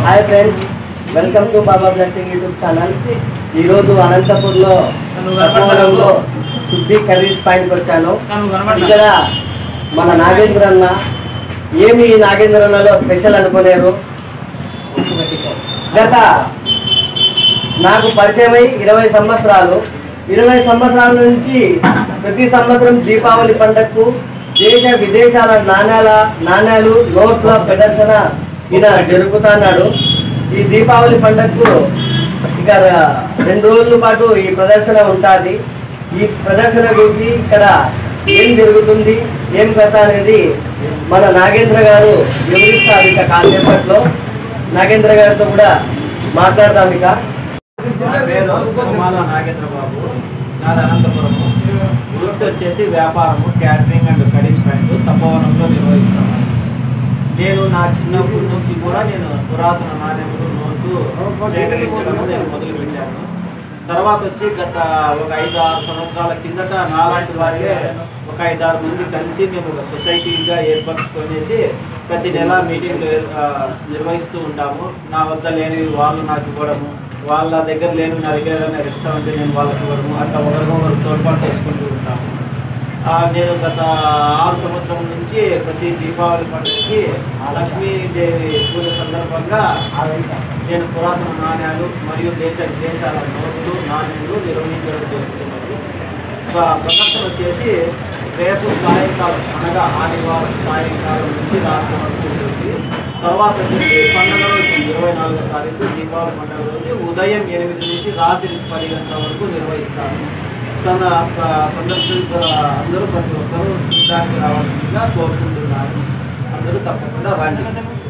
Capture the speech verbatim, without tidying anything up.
Hi friends, welcome to Baba Blasting YouTube channel. ఈ రోజు అనంతపూర్లో తపోవనంలో సుబ్బి కర్రీస్ పాయింట్కి వచ్చాను। ఇక్కడ మన నాగేంద్ర అన్న ఏమి నాగేంద్ర అన్నలో స్పెషల్ అనుకునేరు। గత నాకు పరిచయమై ఇరవై సంవత్సరాలు ఇరవై సంవత్సరాల నుంచి ప్రతి సంవత్సరం దీపావళి పండుగకు దేశ విదేశాల నాణ్యాల నాణ్యాలు నోట్ల ప్రదర్శన ఈయన జరుగుతున్నాడు। ఈ దీపావళి పండుగకు ఇక రెండు రోజుల పాటు ఈ ప్రదర్శన ఉంటుంది। ఈ ప్రదర్శన గురించి ఇక్కడ ఏం జరుగుతుంది ఏం కథ అనేది మన నాగేంద్ర గారు వివరిస్తారు। ఇక కాసేపట్లో నాగేంద్ర గారితో కూడా మాట్లాడదాం। ఇక నాగేంద్ర బాబు, నాది అనంతపురము। వృత్తి వచ్చేసి వ్యాపారము, క్యాటరింగ్ అండ్ కర్రీస్ పాయింట్ తపోవనంలో నిర్వహిస్తాను। నేను నా చిన్నప్పటి నుంచి కూడా నేను పురాతన నాణ్యములు నోటు సేకరించడం నేను మొదలుపెట్టాను। తర్వాత వచ్చి గత ఒక ఐదు ఆరు సంవత్సరాల కిందట నాలాంటి వారికే ఒక ఐదారు మంది కలిసి మేము ఒక సొసైటీగా ఏర్పరచుకొనేసి ప్రతి నెల మీటింగ్లు నిర్వహిస్తూ ఉంటాము। నా వద్ద లేని వాళ్ళు నాకు ఇవ్వడము, వాళ్ళ దగ్గర లేని నా దగ్గర ఏదైనా రెస్టారెంట్ నేను వాళ్ళకి ఇవ్వడము, అట్లా ఒకరికొకరు తోడ్పాటు చేసుకుంటూ ఉంటాము। నేను గత ఆరు సంవత్సరం నుంచి ప్రతి దీపావళి పండుగకి లక్ష్మీదేవి పూజ సందర్భంగా నేను పురాతన నాణ్యాలు మరియు దేశ విదేశాల నోట్లు నాణ్యాలు నిర్వహించడం జరుగుతున్నది। ప్రదర్శన వచ్చేసి రేపు సాయంకాలం అనగా ఆదివారం సాయంకాలం నుంచి రాత్రి వరకు ఉంటుంది। తర్వాత వచ్చేసి పండుగ రోజు ఇరవై నాలుగో తారీఖు దీపావళి పండుగ రోజు ఉదయం ఎనిమిది నుంచి రాత్రి పది గంటల వరకు నిర్వహిస్తాను। సందర్శకులు అందరూ ప్రతి ఒక్కరూ చూడడానికి రావాల్సిందిగా కోరుకుంటున్నారు। అందరూ తప్పకుండా రండి।